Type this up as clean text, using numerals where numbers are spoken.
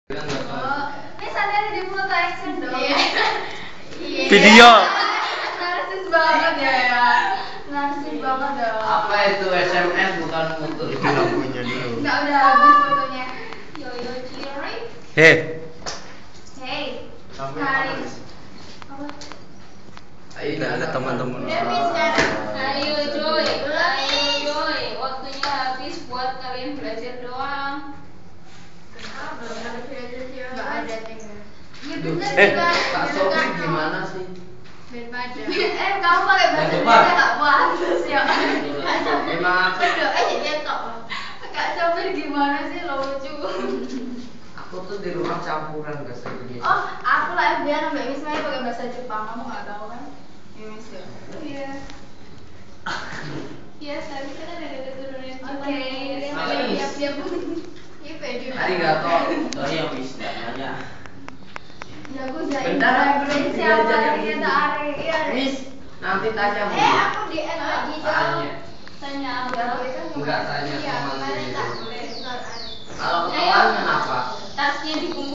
Ini sadar di foto action dong. Video. Narsis banget ya. Narsis banget dong. Apa itu SMS bukan foto? Lampunya dulu. Enggak udah habis fotonya. Yo Ciri. Hei. Hey. Sampai Hai. apa? Apa? Ayo Nggak ada teman-teman. Udah bis sekarang. Ayo Joy, waktunya habis buat kalian belajar doang. Enggak ada tinggal. Ya Duh, bener eh, juga. Kak Sofi gimana sih? Daripada. Kamu pakai bahasa Yang Indonesia depan. enggak puas ya. Emang aku Cetok. Kak Sofir gimana sih lucu. aku tuh di rumah campuran bahasa Indonesia. Oh, aku lah FBN Mbak Miss Maya pakai bahasa Jepang. Kamu enggak tahu kan? Ya Miss ya. Iya. Iya, tadi kan ada keturunan Jepang. Oke, siap-siap. Ini pede. Arigato. Saya bisa nanya. Ya aku jadi. Bentar, aku Siapa belajar yang yang ini. tak are? Iya. Miss, nanti tanya Aku di add lagi dong. Tanya. Tanya Ya, apa? gue kan Enggak tanya Iya, sama